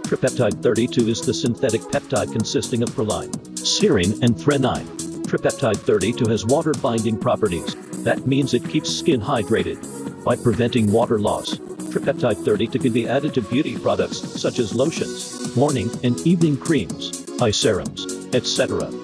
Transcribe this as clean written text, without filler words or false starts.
Tripeptide-32 is the synthetic peptide consisting of proline, serine, and threonine. Tripeptide-32 has water-binding properties. That means it keeps skin hydrated by preventing water loss. Tripeptide-32 can be added to beauty products such as lotions, morning and evening creams, eye serums, etc.